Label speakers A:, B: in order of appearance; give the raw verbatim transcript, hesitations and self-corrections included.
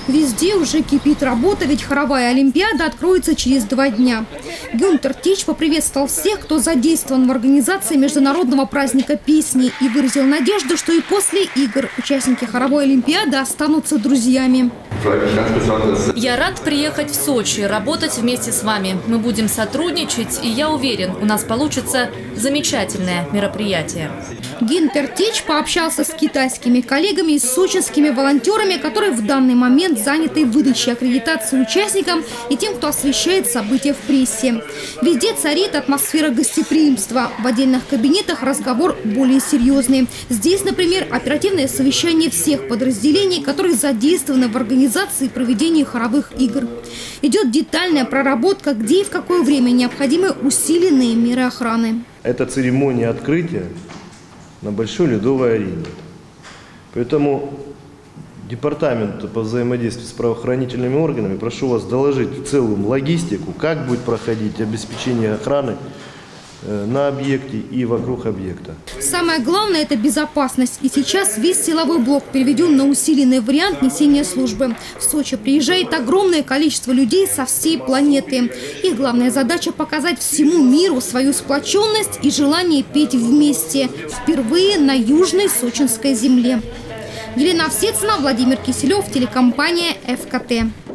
A: Везде уже кипит работа, ведь хоровая олимпиада откроется через два дня. Гюнтер Тич поприветствовал всех, кто задействован в организации международного праздника песни, и выразил надежду, что и после игр участники хоровой олимпиады останутся друзьями.
B: Я рад приехать в Сочи, работать вместе с вами. Мы будем сотрудничать, и я уверен, у нас получится замечательное мероприятие.
A: Гюнтер Тич пообщался с китайскими коллегами и с сочинскими волонтерами, которые в данный момент заняты выдачей аккредитации участникам и тем, кто освещает события в прессе. Везде царит атмосфера гостеприимства. В отдельных кабинетах разговор более серьезный. Здесь, например, оперативное совещание всех подразделений, которые задействованы в организации и проведении хоровых игр. Идет детальная проработка, где и в какое время необходимы усиленные меры охраны.
C: Это церемония открытия на большой ледовой арене. Поэтому департамент по взаимодействию с правоохранительными органами, прошу вас доложить в целом логистику, как будет проходить обеспечение охраны на объекте и вокруг объекта.
A: Самое главное – это безопасность. И сейчас весь силовой блок переведен на усиленный вариант несения службы. В Сочи приезжает огромное количество людей со всей планеты. Их главная задача – показать всему миру свою сплоченность и желание петь вместе. Впервые на южной сочинской земле. Елена Овсецина, Владимир Киселев, телекомпания эф ка тэ.